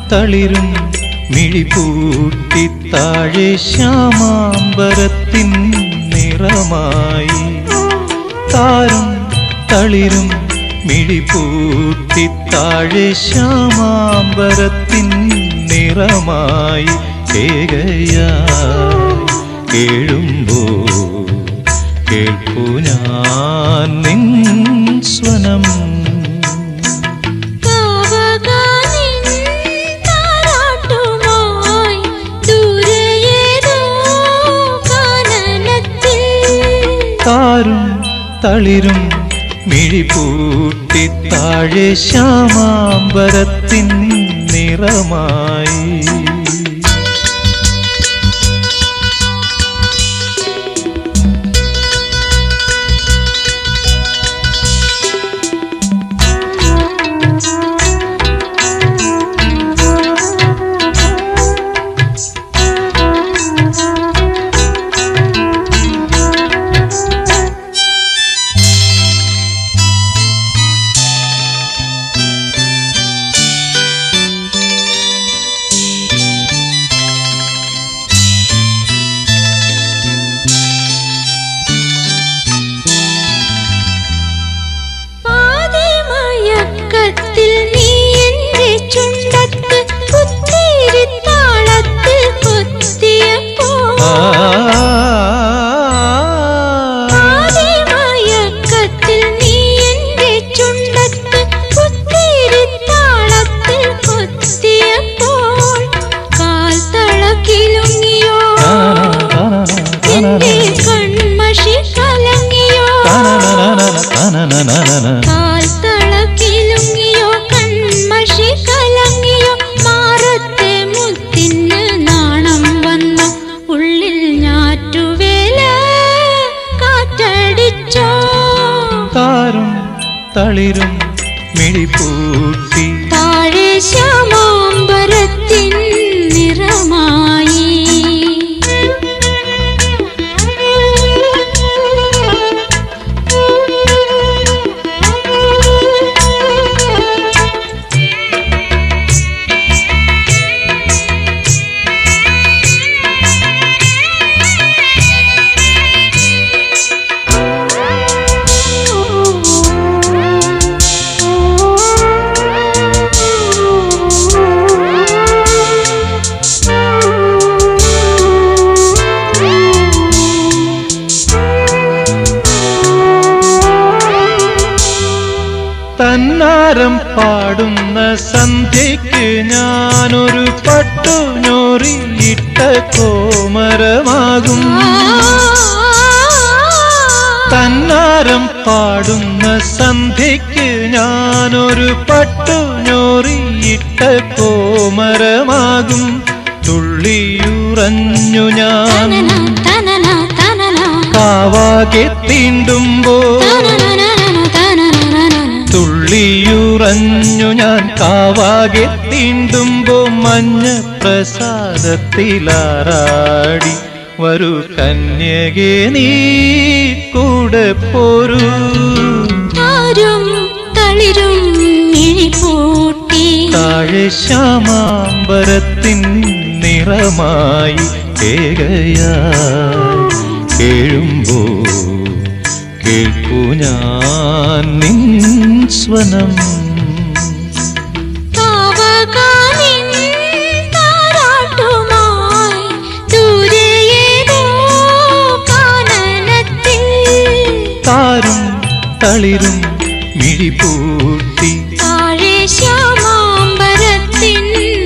തളിരും മിഴിപൂട്ടി താഴെ ശ്യാമാംബരത്തിൻ നിറമായി താരും തളിരും മിഴിപൂട്ടി താഴെ ശ്യാമാംബരത്തിൻ നിറമായി കേകയായി കേഴുമ്പോൾ കേൾപ്പു ഞാൻ നിൻ സ്വനം താരും തളിരും മിഴിപൂട്ടി താഴെ ശ്യാമാംബരത്തിൻ നിറമായി താരും തളിരും മിഴിപൂട്ടി താഴെ ശ്യാമാംബരത്തിൻ നിറമായി തന്നാരം പാടുന്ന സന്ധ്യയ്ക്ക് ഞാനൊരു പട്ടുഞോറിയിട്ട കോമരമാകും തന്നാരം പാടുന്ന സന്ധ്യയ്ക്ക് ഞാനൊരു പട്ടുഞോറിയിട്ട കോമരമാകും തുള്ളിയുറഞ്ഞു ഞാൻ കാവാകെ തീണ്ടുമ്പോൾ തുള്ളിയുറഞ്ഞു ഞാൻ കാവാകെ തീണ്ടുമ്പോ മഞ്ഞ പ്രസാദത്തിലാറാടി വരൂ കന്യകേ നീ കൂടെ പോരൂ താരും തളിരും മിഴിപൂട്ടി താഴെ ശ്യാമാംബരത്തിൻ നിറമായി കേകയായി കേഴുമ്പോ കേൾപ്പു ഞാൻ നിൻ സ്വനം താരും തളിരും മിഴിപൂട്ടി താഴെ ശ്യാമാംബരത്തിൻ